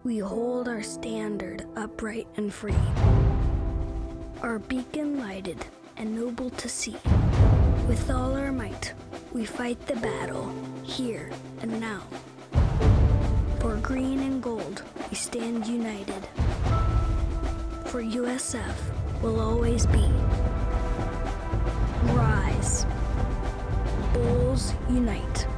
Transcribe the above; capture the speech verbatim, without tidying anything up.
we hold our standard upright and free, our beacon lighted and noble to see. With all our might, we fight the battle, here and now. For green and gold, we stand united. For U S F will always be. Rise, Bulls unite.